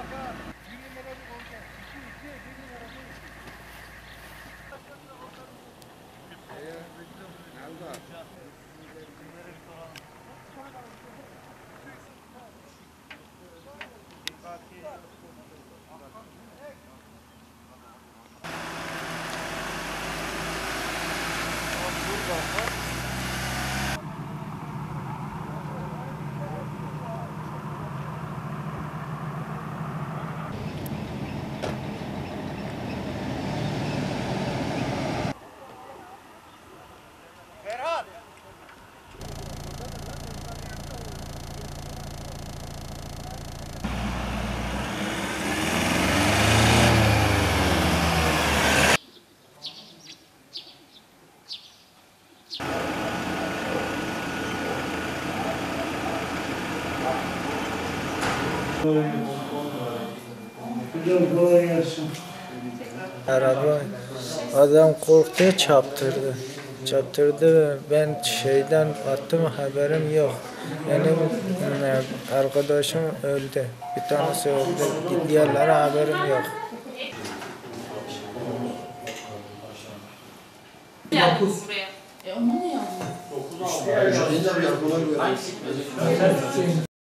Araba adam korktu çarptırdı. Çarptırdı, ben şeyden attım, haberim yok. Benim arkadaşım öldü. Bir tanesi öldü. Diğerleri haberim yok. Buraya. Onu mu yaptın?